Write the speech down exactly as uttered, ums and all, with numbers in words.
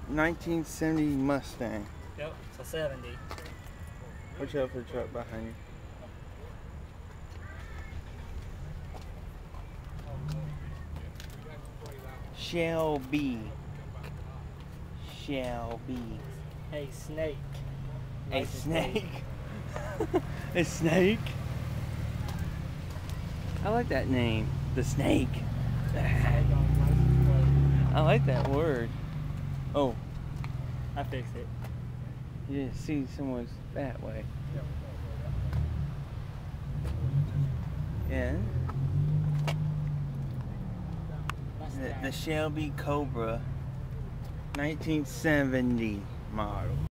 nineteen seventy Mustang. Yep, it's a seventy. Watch out for the truck behind you. Shelby. Shelby. Hey, snake. A License snake. A snake. I like that name. The snake. plate. Snake on license plate. I like that word. Oh, I fixed it. you didn't see someone's that way. Yeah. The, the Shelby Cobra nineteen seventy model.